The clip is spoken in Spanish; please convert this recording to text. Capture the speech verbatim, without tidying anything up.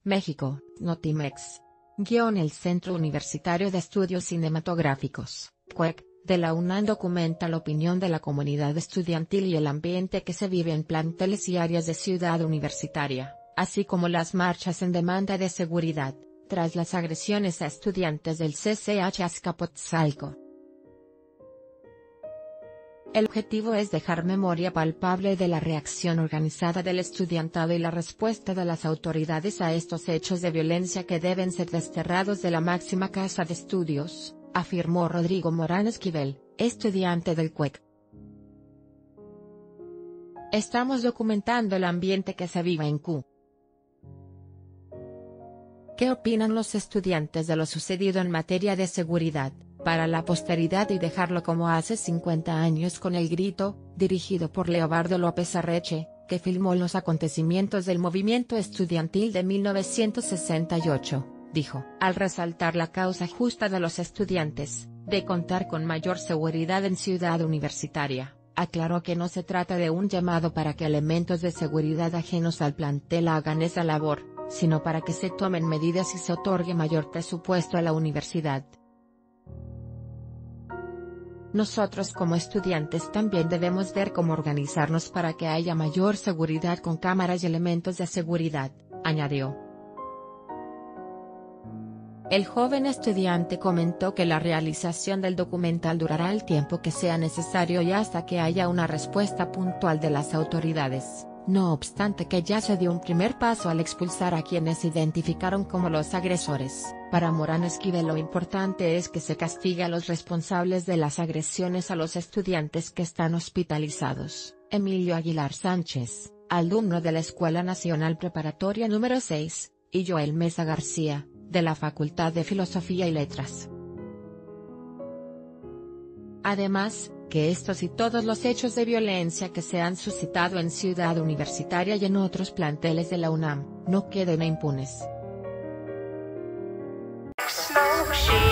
México, Notimex. Guión El Centro Universitario de Estudios Cinematográficos, C U E C, de la UNAM documenta la opinión de la comunidad estudiantil y el ambiente que se vive en planteles y áreas de Ciudad Universitaria, así como las marchas en demanda de seguridad, tras las agresiones a estudiantes del C C H Azcapotzalco. El objetivo es dejar memoria palpable de la reacción organizada del estudiantado y la respuesta de las autoridades a estos hechos de violencia que deben ser desterrados de la máxima casa de estudios, afirmó Rodrigo Morán Esquivel, estudiante del C U E C. Estamos documentando el ambiente que se vive en Q. ¿Qué opinan los estudiantes de lo sucedido en materia de seguridad, para la posteridad y dejarlo como hace cincuenta años con el grito, dirigido por Leobardo López Arreche, que filmó los acontecimientos del movimiento estudiantil de mil novecientos sesenta y ocho, dijo, al resaltar la causa justa de los estudiantes, de contar con mayor seguridad en Ciudad Universitaria, aclaró que no se trata de un llamado para que elementos de seguridad ajenos al plantel hagan esa labor, sino para que se tomen medidas y se otorgue mayor presupuesto a la universidad. Nosotros como estudiantes también debemos ver cómo organizarnos para que haya mayor seguridad con cámaras y elementos de seguridad, añadió. El joven estudiante comentó que la realización del documental durará el tiempo que sea necesario y hasta que haya una respuesta puntual de las autoridades, no obstante que ya se dio un primer paso al expulsar a quienes se identificaron como los agresores. Para Morán Esquivel lo importante es que se castigue a los responsables de las agresiones a los estudiantes que están hospitalizados. Emilio Aguilar Sánchez, alumno de la Escuela Nacional Preparatoria número seis, y Joel Mesa García, de la Facultad de Filosofía y Letras. Además, que estos y todos los hechos de violencia que se han suscitado en Ciudad Universitaria y en otros planteles de la UNAM, no queden impunes. Smoke